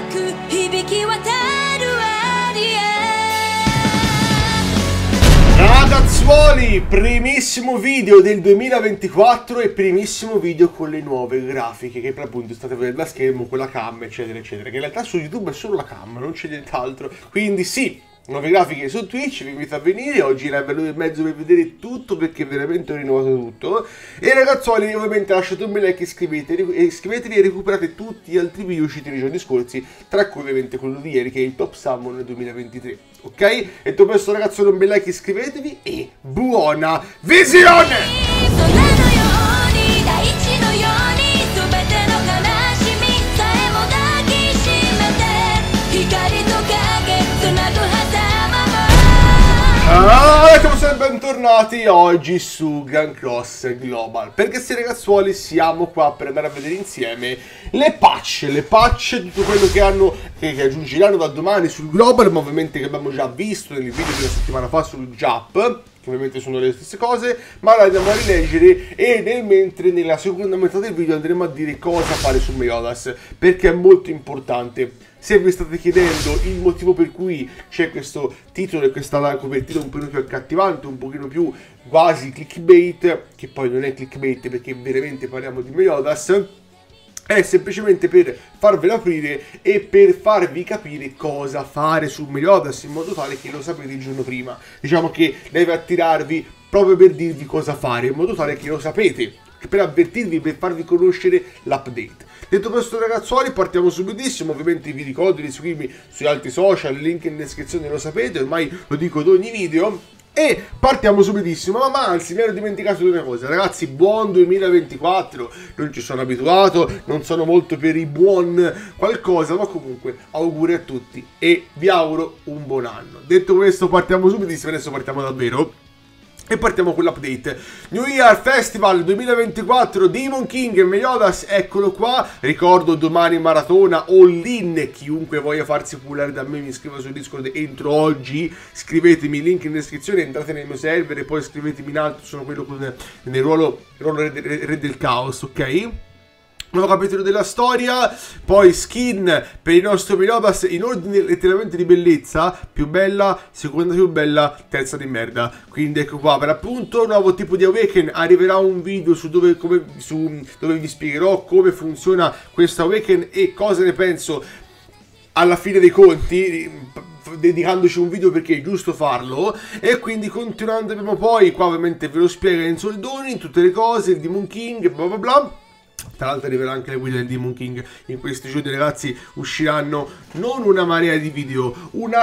く響き渡るアリア Ragazzuoli, primissimo video del 2024 e primissimo video con le nuove grafiche che per appunto state vedendo a schermo con la cam eccetera eccetera, che in realtà su YouTube è solo la cam, non c'è nient'altro, quindi sì, nuove grafiche su Twitch, vi invito a venire, oggi in live all'ora e mezzo per vedere tutto perché veramente ho rinnovato tutto. E ragazzuoli, ovviamente lasciate un bel like, iscrivetevi e recuperate tutti gli altri video usciti nei giorni scorsi, tra cui ovviamente quello di ieri che è il Top Summon 2023, ok? E tutto questo ragazzuoli, un bel like, iscrivetevi e buona visione! siamo sempre bentornati oggi su Grand Cross Global, perché sì ragazzuoli siamo qua per andare a vedere insieme le patch, tutto quello che aggiungeranno da domani sul Global, ma ovviamente che abbiamo già visto nel video di una settimana fa sul JAP, che ovviamente sono le stesse cose, ma la andiamo a rileggere e nel mentre nella seconda metà del video andremo a dire cosa fare su Meliodas, perché è molto importante. Se vi state chiedendo il motivo per cui c'è questo titolo e questa copertina un pochino più accattivante, un pochino più quasi clickbait, che poi non è clickbait perché veramente parliamo di Meliodas, è semplicemente per farvelo aprire e per farvi capire cosa fare su Meliodas in modo tale che lo sapete il giorno prima. Diciamo che deve attirarvi proprio per dirvi cosa fare, in modo tale che lo sapete, per avvertirvi, per farvi conoscere l'update. Detto questo ragazzuoli, partiamo subitissimo, ovviamente vi ricordo di seguirmi sui altri social, il link in descrizione lo sapete, ormai lo dico ad ogni video. E partiamo subitissimo, ma anzi mi ero dimenticato di una cosa, ragazzi, buon 2024, non ci sono abituato, non sono molto per i buon qualcosa, ma comunque auguri a tutti e vi auguro un buon anno. Detto questo partiamo subitissimo, adesso partiamo davvero. E partiamo con l'update. New Year Festival 2024, Demon King e Meliodas, eccolo qua. Ricordo domani maratona all-in, chiunque voglia farsi pullare da me mi iscriva su Discord entro oggi. Scrivetemi, link in descrizione, entrate nel mio server e poi scrivetemi in alto, sono quello nel ruolo Re del Caos, ok? Nuovo capitolo della storia, poi skin per il nostro Meliodas in ordine letteralmente di bellezza, più bella, seconda più bella, terza di merda. Quindi ecco qua, per appunto, nuovo tipo di Awaken, arriverà un video su dove vi spiegherò come funziona questo Awaken e cosa ne penso alla fine dei conti, dedicandoci un video perché è giusto farlo. E quindi continuando abbiamo poi, qua ovviamente ve lo spiega in soldoni, in tutte le cose, il Demon King, bla bla bla. Tra l'altro arriverà anche le guide del Demon King in questi giorni ragazzi, usciranno non una marea di video, una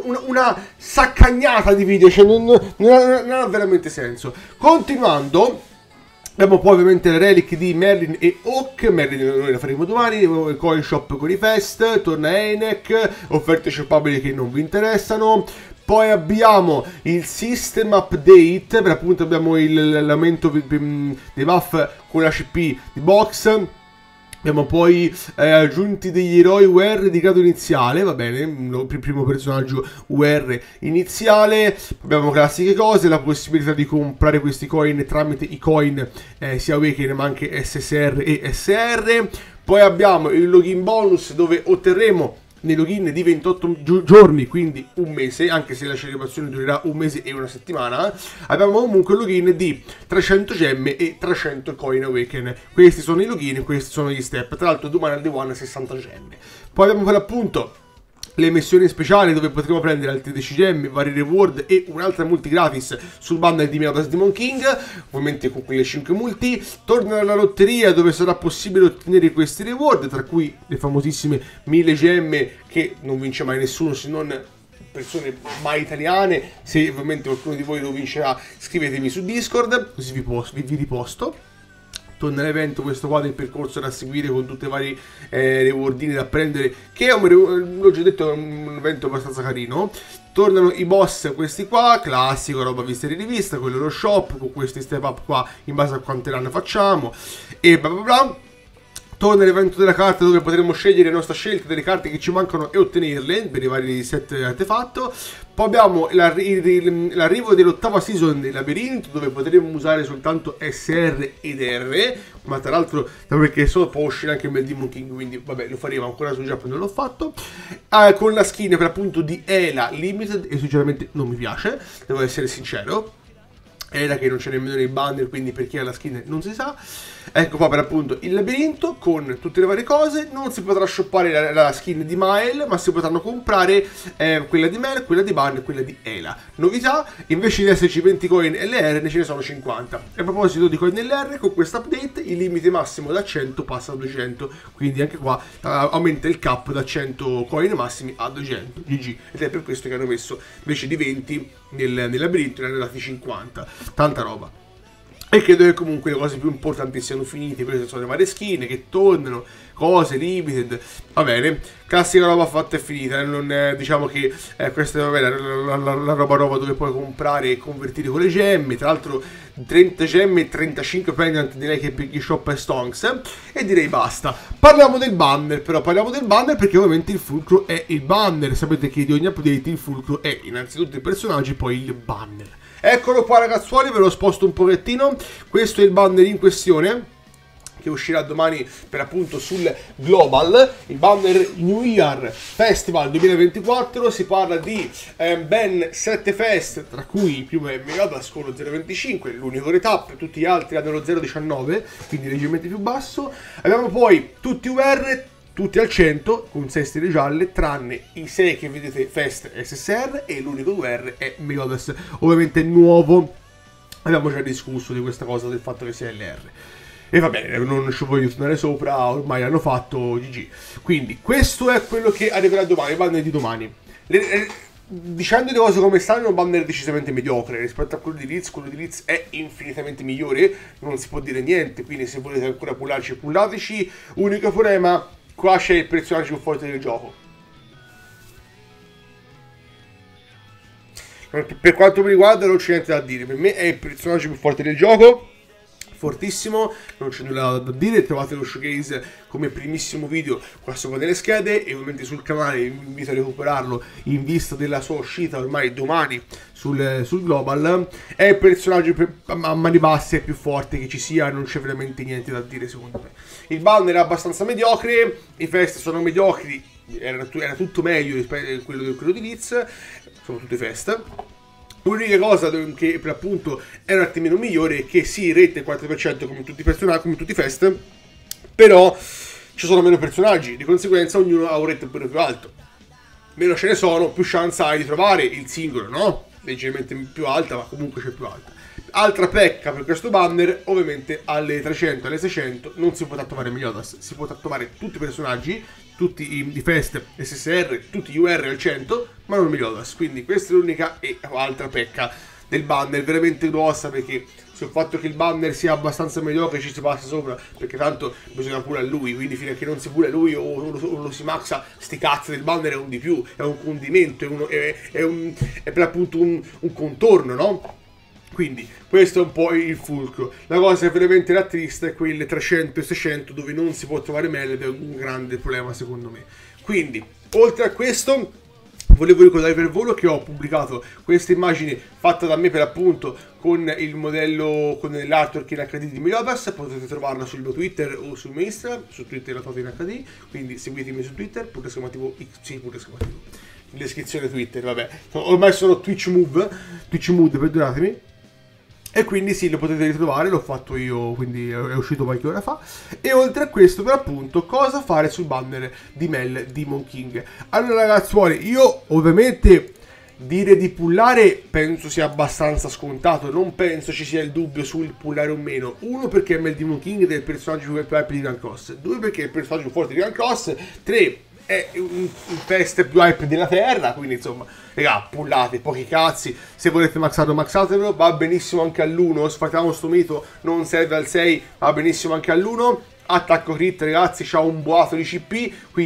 saccagnata di video, cioè non ha veramente senso. Continuando, abbiamo poi ovviamente le relic di Merlin e Hawk. Merlin noi la faremo domani, il coin shop con i fest, torna Einek, offerte shoppabili che non vi interessano. Poi abbiamo il system update, per appunto abbiamo l'aumento dei buff con la CP di box. Abbiamo poi aggiunti degli eroi UR di grado iniziale, va bene, il primo personaggio UR iniziale. Abbiamo classiche cose, la possibilità di comprare questi coin tramite i coin sia Awaken ma anche SSR e SR. Poi abbiamo il login bonus dove otterremo nei login di 28 giorni, quindi un mese, anche se la celebrazione durerà un mese e una settimana. Abbiamo comunque il login di 300 gemme e 300 coin Awaken. Questi sono i login, questi sono gli step. Tra l'altro domani al Day One 60 gemme. Poi abbiamo per appunto le missioni speciali dove potremo prendere altre 10 gemme, vari reward e un'altra multi gratis sul bundle di Meliodas Demon King, ovviamente con quelle 5 multi. Torna alla lotteria dove sarà possibile ottenere questi reward, tra cui le famosissime 1000 gemme che non vince mai nessuno se non persone mai italiane. Se ovviamente qualcuno di voi lo vincerà scrivetemi su Discord, così vi riposto. Torna l'evento, questo qua del percorso da seguire con tutte le varie rewardine da prendere, che è l'ho già detto, è un evento abbastanza carino. Tornano i boss, questi qua, classico, roba vista e rivista, quello lo shop, con questi step up qua in base a quante run facciamo, e bla bla bla. Torna l'evento della carta dove potremo scegliere la nostra scelta delle carte che ci mancano e ottenerle per i vari set artefatto. Poi abbiamo l'arrivo dell'8ª season del labirinto dove potremo usare soltanto SR ed R, ma tra l'altro perché solo può uscire anche il Demon King, quindi vabbè lo faremo ancora su Giappone, non l'ho fatto. Con la skin per appunto di Ela Limited e sinceramente non mi piace, devo essere sincero. Era che non c'è nemmeno nei banner, quindi per chi ha la skin non si sa. Ecco qua per appunto il labirinto con tutte le varie cose. Non si potrà shoppare la skin di Mael, ma si potranno comprare quella di Mel, quella di Ban e quella di Ela. Novità, invece di esserci 20 coin LR ne ce ne sono 50. E a proposito di coin LR, con questo update il limite massimo da 100 passa a 200, quindi anche qua aumenta il cap da 100 coin massimi a 200. GG. Ed è per questo che hanno messo invece di 20 nel labirinto ne hanno dati 50. Tanta roba. E credo che comunque le cose più importanti siano finite. Queste sono le varie skin che tornano, cose limited, va bene, classica roba fatta e finita. Non diciamo che questa è vabbè, la roba dove puoi comprare e convertire con le gemme. Tra l'altro 30 gemme e 35 pendant, direi che per chi shoppa è stonks. E direi basta. Parliamo del banner, però parliamo del banner perché ovviamente il fulcro è il banner. Sapete che di ogni update il fulcro è innanzitutto i personaggi, poi il banner. Eccolo qua ragazzuoli, ve lo sposto un pochettino. Questo è il banner in questione, che uscirà domani per appunto sul Global, il banner New Year Festival 2024. Si parla di ben 7 fest, tra cui il primo è Megadas con lo 0.25, l'unico retap, tutti gli altri hanno lo 0.19, quindi leggermente più basso. Abbiamo poi tutti UR, tutti al 100 con 6 stelle gialle, tranne i 6 che vedete Fest SSR, e l'unico UR è Megadas, ovviamente nuovo. Abbiamo già discusso di questa cosa, del fatto che sia LR. E va bene, non ci voglio tornare sopra, ormai l'hanno fatto, GG. Quindi questo è quello che arriverà domani, il banner di domani. Dicendo le cose come stanno, è un banner decisamente mediocre rispetto a quello di Leeds è infinitamente migliore, non si può dire niente, quindi se volete ancora pullarci, pullateci. Unico problema, qua c'è il personaggio più forte del gioco. Per quanto mi riguarda non c'è niente da dire, per me è il personaggio più forte del gioco, fortissimo, non c'è nulla da dire. Trovate lo showcase come primissimo video qua sopra nelle schede e ovviamente sul canale vi invito a recuperarlo in vista della sua uscita ormai domani sul Global. È il personaggio a mani basse più forte che ci sia, non c'è veramente niente da dire secondo me. Il banner è abbastanza mediocre, i fest sono mediocri, era tutto meglio rispetto a quello di Leeds, sono tutti fest. L'unica cosa che per appunto è un attimino migliore è che sì, rete 4% come tutti i personaggi, come tutti i fest, però ci sono meno personaggi, di conseguenza ognuno ha un rate pure più alto. Meno ce ne sono, più chance hai di trovare il singolo, no? Leggermente più alta, ma comunque c'è più alta. Altra pecca per questo banner, ovviamente alle 300, alle 600 non si potrà trovare Meliodas, si potrà trovare tutti i personaggi, tutti i fest, SSR, tutti gli UR al 100, ma non Meliodas. Quindi questa è l'unica e altra pecca del banner, veramente grossa, perché sul fatto che il banner sia abbastanza mediocre ci si passa sopra, perché tanto bisogna pure a lui, quindi fino a che non si pure a lui o lo si maxa, sti cazzi del banner è un di più, è un condimento, è per appunto un contorno, no? Quindi questo è un po' il fulcro. La cosa che veramente era triste è quelle 300 e 600 dove non si può trovare Mel, ed è un grande problema secondo me. Quindi, oltre a questo, volevo ricordare per volo che ho pubblicato questa immagine fatta da me per appunto con il modello, con l'artwork in HD di Meliodas. Potete trovarla sul mio Twitter o sul mio Instagram. Su Twitter la trovate in HD, quindi seguitemi su Twitter, punto esclamativo X, sì, punto esclamativo. In descrizione Twitter, vabbè. Ormai sono Twitch Mood, perdonatemi. E quindi sì, lo potete ritrovare, l'ho fatto io, quindi è uscito qualche ora fa. E oltre a questo, per appunto, cosa fare sul banner di Mel Demon King. Allora ragazzuoli, io ovviamente dire di pullare penso sia abbastanza scontato, non penso ci sia il dubbio sul pullare o meno. Uno, perché Mel Demon King è il personaggio più hype di Grand Cross. Due, perché è il personaggio più forte di Grand Cross. Tre, è un fest più hype della terra, quindi insomma, raga, pullate, pochi cazzi. Se volete maxarlo, maxatelo, va benissimo anche all'1, sfatiamo sto mito, non serve al 6, va benissimo anche all'1. Attacco crit, ragazzi, c'ha un boato di CP, quindi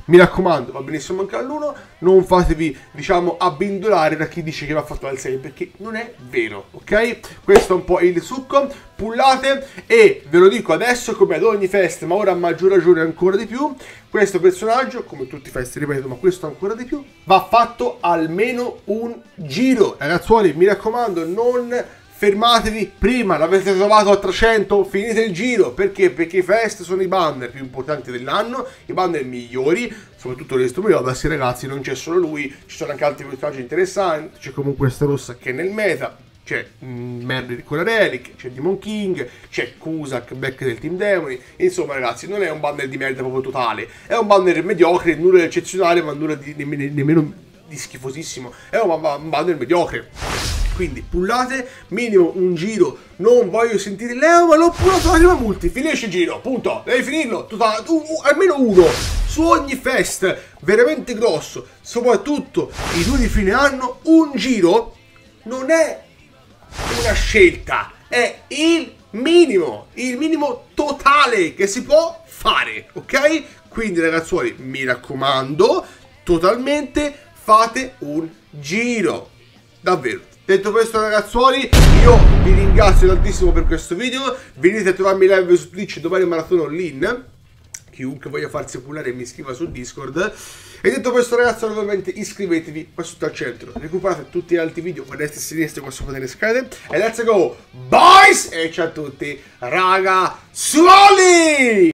mi raccomando, va benissimo anche all'1, non fatevi, diciamo, abbindolare da chi dice che va fatto al 6, perché non è vero, ok? Questo è un po' il succo, pullate, e ve lo dico adesso come ad ogni festa, ma ora a maggior ragione ancora di più, questo personaggio, come tutti i festi ripeto, ma questo ancora di più, va fatto almeno un giro, ragazzuoli, mi raccomando, non fermatevi prima, l'avete trovato a 300, finite il giro, perché? Perché i fest sono i banner più importanti dell'anno, i banner migliori, soprattutto l'Esto Meliodas, ragazzi, non c'è solo lui, ci sono anche altri personaggi interessanti, c'è comunque questa rossa che è nel meta, c'è Merry con la Relic, c'è Demon King, c'è Cusack, back del Team Demoni, insomma ragazzi, non è un banner di merda proprio totale, è un banner mediocre, nulla di eccezionale, ma nulla di nemmeno di schifosissimo, è un banner mediocre. Quindi pullate, minimo un giro, non voglio sentire Leo, ma l'ho pullato la prima multi, finisce il giro, punto, devi finirlo, almeno uno, su ogni fest, veramente grosso, soprattutto i 2 di fine anno, un giro non è una scelta, è il minimo totale che si può fare, ok? Quindi ragazzuoli, mi raccomando, totalmente fate un giro, davvero. Detto questo ragazzuoli, io vi ringrazio tantissimo per questo video, venite a trovarmi live su Twitch domani maratona all-in, chiunque voglia farsi pullare mi iscriva su Discord, e detto questo ragazzi ovviamente iscrivetevi qua sotto al centro, recuperate tutti gli altri video a destra e a sinistra qua sopra nelle schede, e let's go boys, e ciao a tutti ragazzuoli!